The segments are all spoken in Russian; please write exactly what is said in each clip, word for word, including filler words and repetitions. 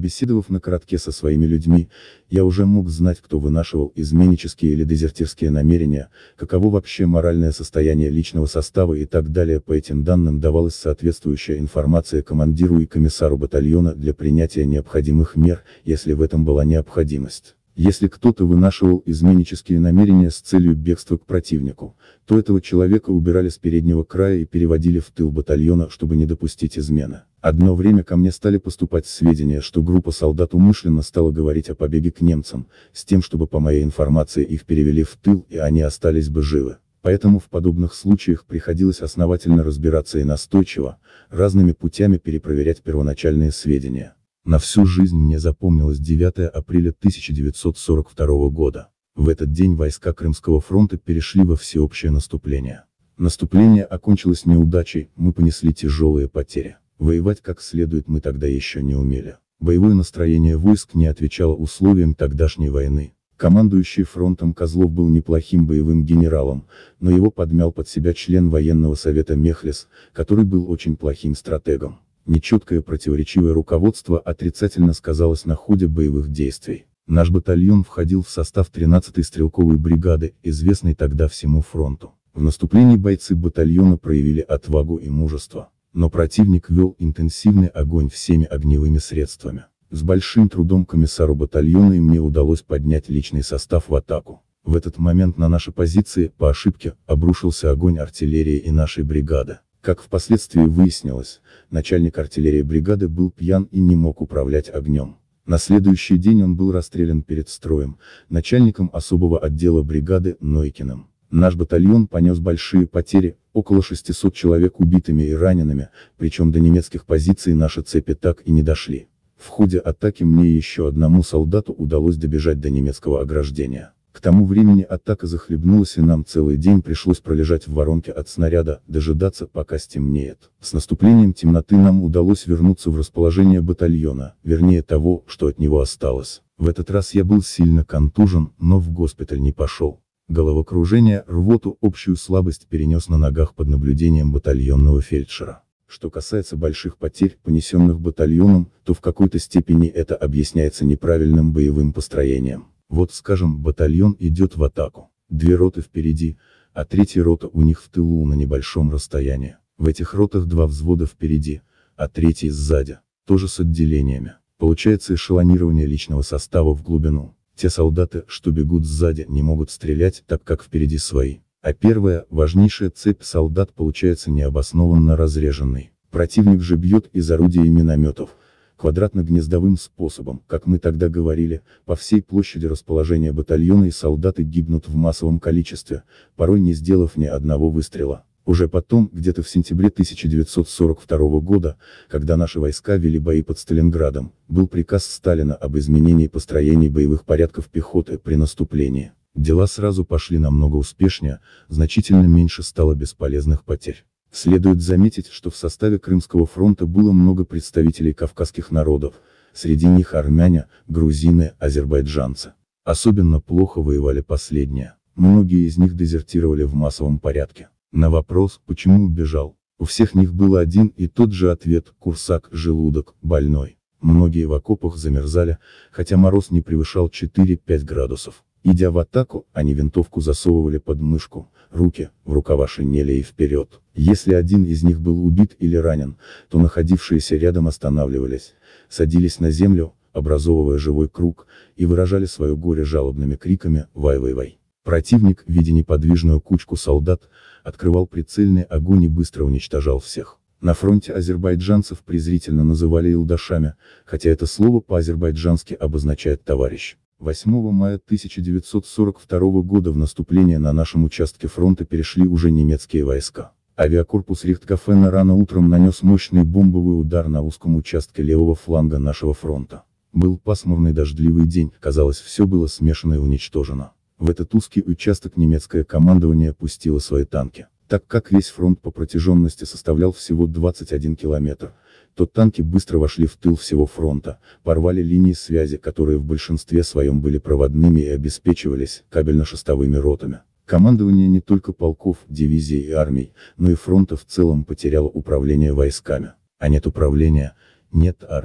Побеседовав на коротке со своими людьми, я уже мог знать, кто вынашивал изменнические или дезертирские намерения, каково вообще моральное состояние личного состава и так далее. По этим данным давалась соответствующая информация командиру и комиссару батальона для принятия необходимых мер, если в этом была необходимость. Если кто-то вынашивал изменнические намерения с целью бегства к противнику, то этого человека убирали с переднего края и переводили в тыл батальона, чтобы не допустить измены. Одно время ко мне стали поступать сведения, что группа солдат умышленно стала говорить о побеге к немцам, с тем, чтобы по моей информации их перевели в тыл и они остались бы живы. Поэтому в подобных случаях приходилось основательно разбираться и настойчиво, разными путями перепроверять первоначальные сведения. На всю жизнь мне запомнилось девятое апреля тысяча девятьсот сорок второго года. В этот день войска Крымского фронта перешли во всеобщее наступление. Наступление окончилось неудачей, мы понесли тяжелые потери. Воевать как следует мы тогда еще не умели. Боевое настроение войск не отвечало условиям тогдашней войны. Командующий фронтом Козлов был неплохим боевым генералом, но его подмял под себя член военного совета Мехлис, который был очень плохим стратегом. Нечеткое противоречивое руководство отрицательно сказалось на ходе боевых действий. Наш батальон входил в состав тринадцатой стрелковой бригады, известной тогда всему фронту. В наступлении бойцы батальона проявили отвагу и мужество, но противник вел интенсивный огонь всеми огневыми средствами. С большим трудом комиссару батальона и мне удалось поднять личный состав в атаку. В этот момент на наши позиции, по ошибке, обрушился огонь артиллерии и нашей бригады. Как впоследствии выяснилось, начальник артиллерии бригады был пьян и не мог управлять огнем. На следующий день он был расстрелян перед строем, начальником особого отдела бригады Нойкиным. Наш батальон понес большие потери, около шестисот человек убитыми и ранеными, причем до немецких позиций наши цепи так и не дошли. В ходе атаки мне и еще одному солдату удалось добежать до немецкого ограждения. К тому времени атака захлебнулась и нам целый день пришлось пролежать в воронке от снаряда, дожидаться пока стемнеет. С наступлением темноты нам удалось вернуться в расположение батальона, вернее того, что от него осталось. В этот раз я был сильно контужен, но в госпиталь не пошел. Головокружение, рвоту, общую слабость перенес на ногах под наблюдением батальонного фельдшера. Что касается больших потерь, понесенных батальоном, то в какой-то степени это объясняется неправильным боевым построением. Вот скажем, батальон идет в атаку, две роты впереди, а третья рота у них в тылу на небольшом расстоянии. В этих ротах два взвода впереди, а третий сзади, тоже с отделениями. Получается эшелонирование личного состава в глубину. Те солдаты, что бегут сзади, не могут стрелять, так как впереди свои. А первая, важнейшая цепь солдат получается необоснованно разреженной. Противник же бьет из орудий и минометов, квадратно-гнездовым способом, как мы тогда говорили, по всей площади расположения батальона и солдаты гибнут в массовом количестве, порой не сделав ни одного выстрела. Уже потом, где-то в сентябре тысяча девятьсот сорок второго года, когда наши войска вели бои под Сталинградом, был приказ Сталина об изменении построений боевых порядков пехоты при наступлении. Дела сразу пошли намного успешнее, значительно меньше стало бесполезных потерь. Следует заметить, что в составе Крымского фронта было много представителей кавказских народов, среди них армяне, грузины, азербайджанцы. Особенно плохо воевали последние, многие из них дезертировали в массовом порядке. На вопрос, почему убежал, у всех них был один и тот же ответ: курсак, желудок, больной. Многие в окопах замерзали, хотя мороз не превышал четыре-пять градусов. Идя в атаку, они винтовку засовывали под мышку, руки, в рукава шинели и вперед. Если один из них был убит или ранен, то находившиеся рядом останавливались, садились на землю, образовывая живой круг, и выражали свое горе жалобными криками «Вай-вай-вай». Противник, видя неподвижную кучку солдат, открывал прицельный огонь и быстро уничтожал всех. На фронте азербайджанцев презрительно называли илдашами, хотя это слово по-азербайджански обозначает «товарищ». восьмого мая тысяча девятьсот сорок второго года в наступление на нашем участке фронта перешли уже немецкие войска. Авиакорпус Рихтгофена рано утром нанес мощный бомбовый удар на узком участке левого фланга нашего фронта. Был пасмурный дождливый день, казалось, все было смешано и уничтожено. В этот узкий участок немецкое командование пустило свои танки. Так как весь фронт по протяженности составлял всего двадцать один километр, то танки быстро вошли в тыл всего фронта, порвали линии связи, которые в большинстве своем были проводными и обеспечивались кабельно-шестовыми ротами. Командование не только полков, дивизий и армий, но и фронта в целом потеряло управление войсками. А нет управления, нет армии.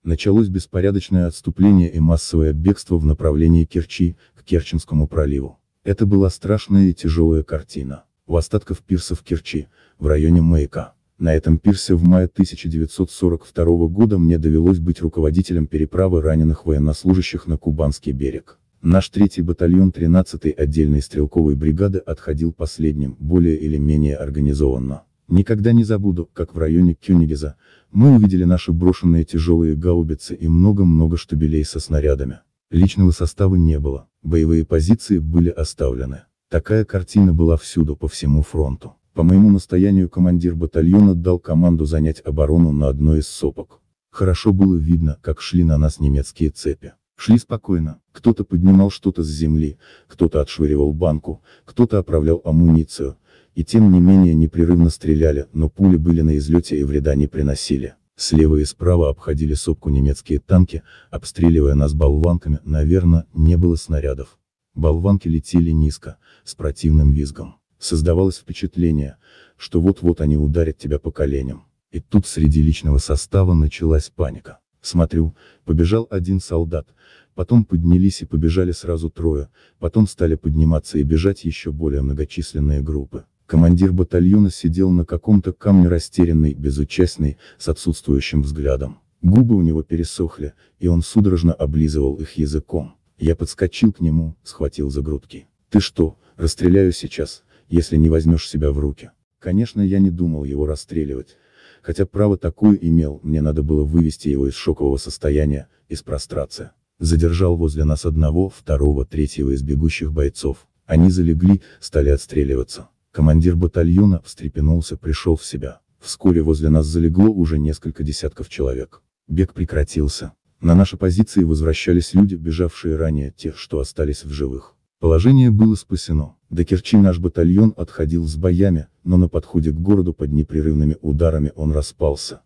Началось беспорядочное отступление и массовое бегство в направлении Керчи, к Керченскому проливу. Это была страшная и тяжелая картина. У остатков пирса в Керчи, в районе маяка. На этом пирсе в мае тысяча девятьсот сорок второго года мне довелось быть руководителем переправы раненых военнослужащих на Кубанский берег. Наш третий батальон тринадцатой отдельной стрелковой бригады отходил последним, более или менее организованно. Никогда не забуду, как в районе Кёнигеза, мы увидели наши брошенные тяжелые гаубицы и много-много штабелей со снарядами. Личного состава не было, боевые позиции были оставлены. Такая картина была всюду по всему фронту. По моему настоянию командир батальона дал команду занять оборону на одной из сопок. Хорошо было видно, как шли на нас немецкие цепи. Шли спокойно, кто-то поднимал что-то с земли, кто-то отшвыривал банку, кто-то оправлял амуницию, и тем не менее непрерывно стреляли, но пули были на излете и вреда не приносили. Слева и справа обходили сопку немецкие танки, обстреливая нас болванками, наверное, не было снарядов. Болванки летели низко, с противным визгом. Создавалось впечатление, что вот-вот они ударят тебя по коленям. И тут среди личного состава началась паника. Смотрю, побежал один солдат, потом поднялись и побежали сразу трое, потом стали подниматься и бежать еще более многочисленные группы. Командир батальона сидел на каком-то камне растерянный, безучастный, с отсутствующим взглядом. Губы у него пересохли, и он судорожно облизывал их языком. Я подскочил к нему, схватил за грудки. «Ты что, расстреляю сейчас, если не возьмешь себя в руки?» Конечно, я не думал его расстреливать. Хотя право такое имел, мне надо было вывести его из шокового состояния, из прострации. Задержал возле нас одного, второго, третьего из бегущих бойцов. Они залегли, стали отстреливаться. Командир батальона встрепенулся, пришел в себя. Вскоре возле нас залегло уже несколько десятков человек. Бег прекратился. На наши позиции возвращались люди, бежавшие ранее, те, что остались в живых. Положение было спасено. До Керчи наш батальон отходил с боями, но на подходе к городу под непрерывными ударами он распался.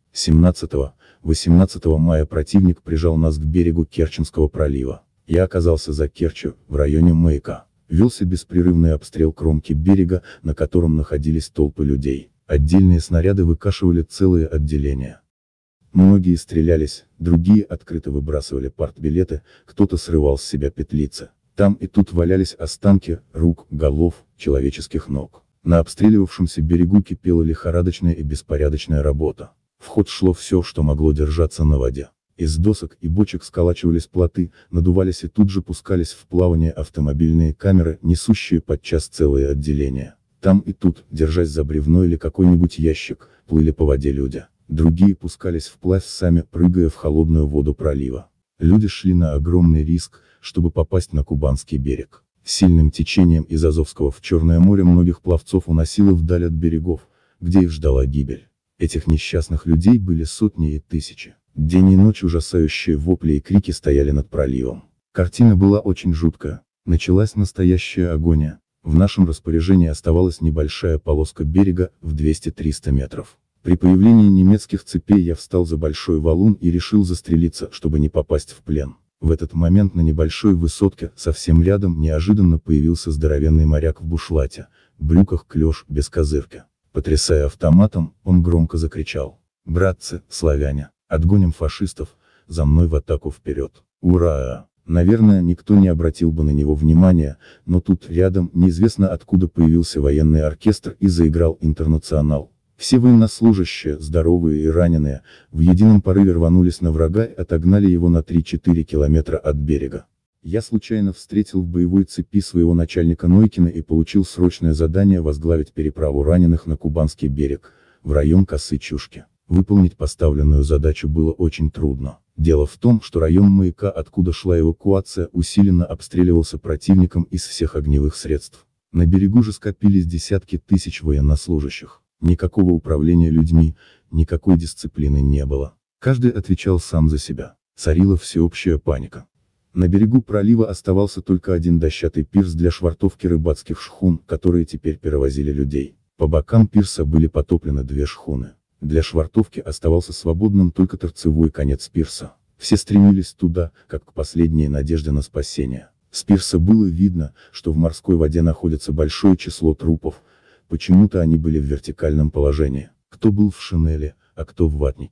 семнадцатого-восемнадцатого мая противник прижал нас к берегу Керченского пролива. Я оказался за Керчью, в районе маяка. Велся беспрерывный обстрел кромки берега, на котором находились толпы людей. Отдельные снаряды выкашивали целые отделения. Многие стрелялись, другие открыто выбрасывали партбилеты, кто-то срывал с себя петлицы. Там и тут валялись останки, рук, голов, человеческих ног. На обстреливавшемся берегу кипела лихорадочная и беспорядочная работа. В ход шло все, что могло держаться на воде. Из досок и бочек сколачивались плоты, надувались и тут же пускались в плавание автомобильные камеры, несущие подчас целые отделения. Там и тут, держась за бревно или какой-нибудь ящик, плыли по воде люди. Другие пускались вплавь сами, прыгая в холодную воду пролива. Люди шли на огромный риск, чтобы попасть на Кубанский берег. Сильным течением из Азовского в Черное море многих пловцов уносило вдаль от берегов, где их ждала гибель. Этих несчастных людей были сотни и тысячи. День и ночь ужасающие вопли и крики стояли над проливом. Картина была очень жуткая. Началась настоящая агония. В нашем распоряжении оставалась небольшая полоска берега, в двести-триста метров. При появлении немецких цепей я встал за большой валун и решил застрелиться, чтобы не попасть в плен. В этот момент на небольшой высотке, совсем рядом, неожиданно появился здоровенный моряк в бушлате, брюках клеш, без козырки. Потрясая автоматом, он громко закричал: «Братцы, славяне, отгоним фашистов, за мной в атаку вперед! Ура!» Наверное, никто не обратил бы на него внимания, но тут рядом, неизвестно откуда появился военный оркестр и заиграл «Интернационал». Все военнослужащие, здоровые и раненые, в едином порыве рванулись на врага и отогнали его на три-четыре километра от берега. Я случайно встретил в боевой цепи своего начальника Нойкина и получил срочное задание возглавить переправу раненых на Кубанский берег, в район Косы-Чушки. Выполнить поставленную задачу было очень трудно. Дело в том, что район маяка, откуда шла эвакуация, усиленно обстреливался противником из всех огневых средств. На берегу же скопились десятки тысяч военнослужащих. Никакого управления людьми, никакой дисциплины не было. Каждый отвечал сам за себя. Царила всеобщая паника. На берегу пролива оставался только один дощатый пирс для швартовки рыбацких шхун, которые теперь перевозили людей. По бокам пирса были потоплены две шхуны. Для швартовки оставался свободным только торцевой конец пирса. Все стремились туда, как к последней надежде на спасение. С пирса было видно, что в морской воде находится большое число трупов. Почему-то они были в вертикальном положении. Кто был в шинели, а кто в ватнике.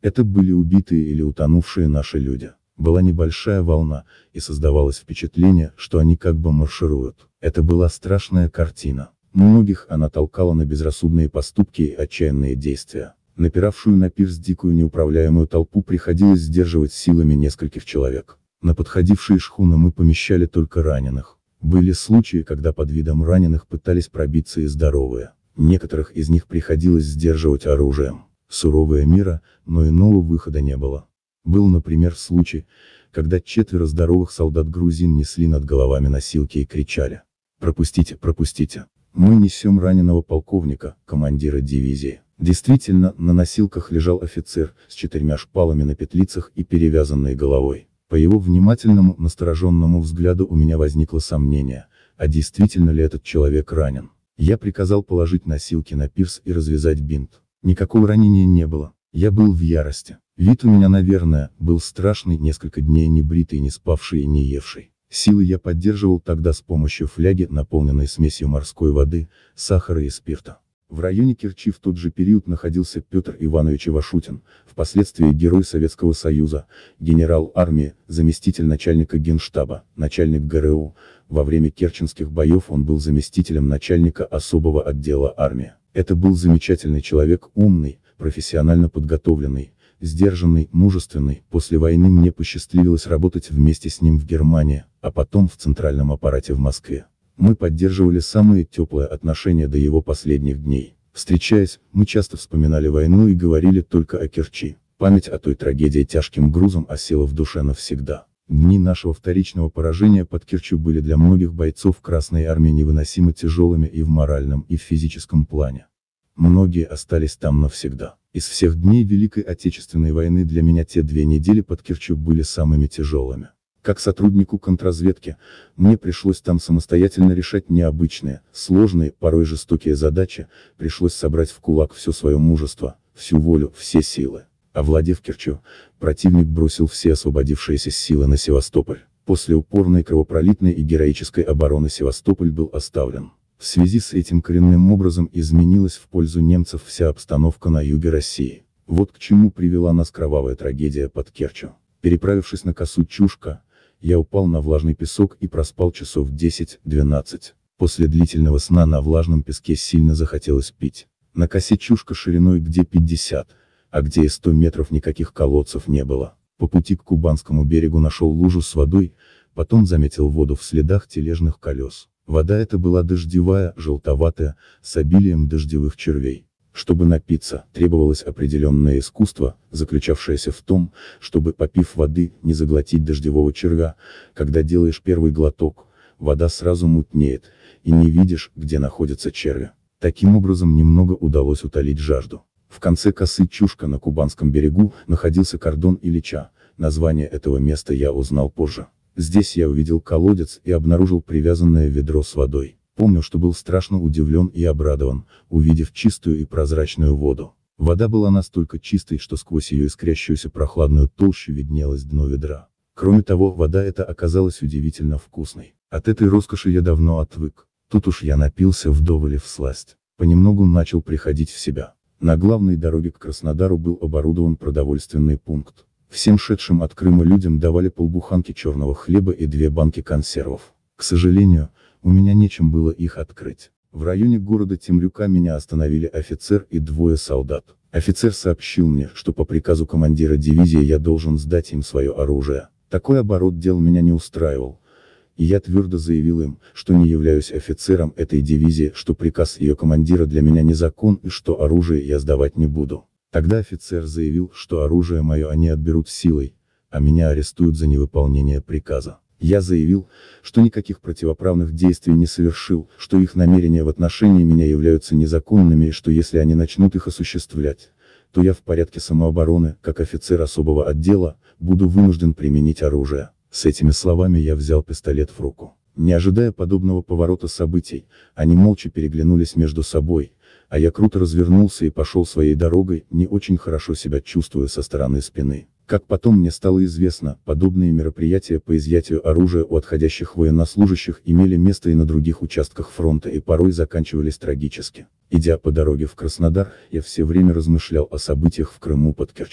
Это были убитые или утонувшие наши люди. Была небольшая волна, и создавалось впечатление, что они как бы маршируют. Это была страшная картина. Многих она толкала на безрассудные поступки и отчаянные действия. Напиравшую на пирс дикую неуправляемую толпу приходилось сдерживать силами нескольких человек. На подходившие шхуны мы помещали только раненых. Были случаи, когда под видом раненых пытались пробиться и здоровые. Некоторых из них приходилось сдерживать оружием. Суровая мера, но иного выхода не было. Был, например, случай, когда четверо здоровых солдат-грузин несли над головами носилки и кричали: «Пропустите, пропустите! Мы несем раненого полковника, командира дивизии». Действительно, на носилках лежал офицер, с четырьмя шпалами на петлицах и перевязанной головой. По его внимательному, настороженному взгляду у меня возникло сомнение, а действительно ли этот человек ранен. Я приказал положить носилки на пирс и развязать бинт. Никакого ранения не было. Я был в ярости. Вид у меня, наверное, был страшный, несколько дней не бритый, не спавший и не евший. Силы я поддерживал тогда с помощью фляги, наполненной смесью морской воды, сахара и спирта. В районе Керчи в тот же период находился Петр Иванович Ивашутин, впоследствии Герой Советского Союза, генерал армии, заместитель начальника Генштаба, начальник ГРУ. Во время керченских боев он был заместителем начальника особого отдела армии. Это был замечательный человек, умный, профессионально подготовленный, сдержанный, мужественный. После войны мне посчастливилось работать вместе с ним в Германии, а потом в центральном аппарате в Москве. Мы поддерживали самые теплые отношения до его последних дней. Встречаясь, мы часто вспоминали войну и говорили только о Керчи. Память о той трагедии тяжким грузом осела в душе навсегда. Дни нашего вторичного поражения под Керчью были для многих бойцов Красной Армии невыносимо тяжелыми и в моральном, и в физическом плане. Многие остались там навсегда. Из всех дней Великой Отечественной войны для меня те две недели под Керчью были самыми тяжелыми. Как сотруднику контрразведки, мне пришлось там самостоятельно решать необычные, сложные, порой жестокие задачи, пришлось собрать в кулак все свое мужество, всю волю, все силы. Овладев Керчью, противник бросил все освободившиеся силы на Севастополь. После упорной кровопролитной и героической обороны Севастополь был оставлен. В связи с этим коренным образом изменилась в пользу немцев вся обстановка на юге России. Вот к чему привела нас кровавая трагедия под Керчью. Переправившись на косу Чушка, я упал на влажный песок и проспал часов десять-двенадцать. После длительного сна на влажном песке сильно захотелось пить. На косе Чушка шириной где пятьдесят, а где и сто метров никаких колодцев не было. По пути к Кубанскому берегу нашел лужу с водой, потом заметил воду в следах тележных колес. Вода эта была дождевая, желтоватая, с обилием дождевых червей. Чтобы напиться, требовалось определенное искусство, заключавшееся в том, чтобы, попив воды, не заглотить дождевого червя. Когда делаешь первый глоток, вода сразу мутнеет, и не видишь, где находятся черви. Таким образом немного удалось утолить жажду. В конце косы Чушка на Кубанском берегу находился кордон Ильича. Название этого места я узнал позже. Здесь я увидел колодец и обнаружил привязанное ведро с водой. Помню, что был страшно удивлен и обрадован, увидев чистую и прозрачную воду. Вода была настолько чистой, что сквозь ее искрящуюся прохладную толщу виднелось дно ведра. Кроме того, вода эта оказалась удивительно вкусной. От этой роскоши я давно отвык. Тут уж я напился вдоволь и всласть. Понемногу начал приходить в себя. На главной дороге к Краснодару был оборудован продовольственный пункт. Всем шедшим от Крыма людям давали полбуханки черного хлеба и две банки консервов. К сожалению, у меня нечем было их открыть. В районе города Темрюка меня остановили офицер и двое солдат. Офицер сообщил мне, что по приказу командира дивизии я должен сдать им свое оружие. Такой оборот дел меня не устраивал. И я твердо заявил им, что не являюсь офицером этой дивизии, что приказ ее командира для меня не закон и что оружие я сдавать не буду. Тогда офицер заявил, что оружие мое они отберут силой, а меня арестуют за невыполнение приказа. Я заявил, что никаких противоправных действий не совершил, что их намерения в отношении меня являются незаконными и что если они начнут их осуществлять, то я в порядке самообороны, как офицер особого отдела, буду вынужден применить оружие. С этими словами я взял пистолет в руку. Не ожидая подобного поворота событий, они молча переглянулись между собой, а я круто развернулся и пошел своей дорогой, не очень хорошо себя чувствуя со стороны спины. Как потом мне стало известно, подобные мероприятия по изъятию оружия у отходящих военнослужащих имели место и на других участках фронта и порой заканчивались трагически. Идя по дороге в Краснодар, я все время размышлял о событиях в Крыму под Керчью.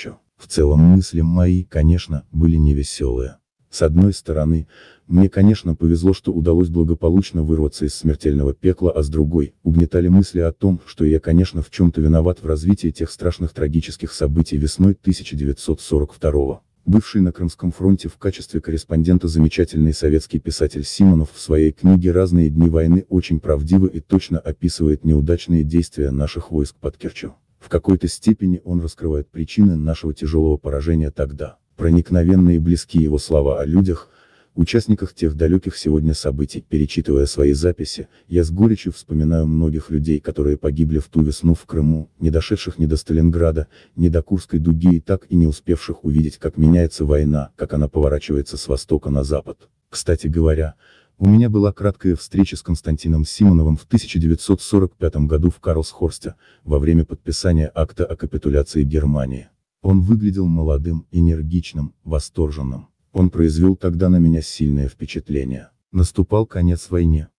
В целом мысли мои, конечно, были невеселые. С одной стороны, мне, конечно, повезло, что удалось благополучно вырваться из смертельного пекла, а с другой, угнетали мысли о том, что я, конечно, в чем-то виноват в развитии тех страшных трагических событий весной тысяча девятьсот сорок второго. Бывший на Крымском фронте в качестве корреспондента замечательный советский писатель Симонов в своей книге «Разные дни войны» очень правдиво и точно описывает неудачные действия наших войск под Керчью. В какой-то степени он раскрывает причины нашего тяжелого поражения тогда. Проникновенные и близки его слова о людях, участниках тех далеких сегодня событий. Перечитывая свои записи, я с горечью вспоминаю многих людей, которые погибли в ту весну в Крыму, не дошедших ни до Сталинграда, ни до Курской дуги и так и не успевших увидеть, как меняется война, как она поворачивается с востока на запад. Кстати говоря, у меня была краткая встреча с Константином Симоновым в тысяча девятьсот сорок пятом году в Карлсхорсте, во время подписания акта о капитуляции Германии. Он выглядел молодым, энергичным, восторженным. Он произвел тогда на меня сильное впечатление. Наступал конец войне.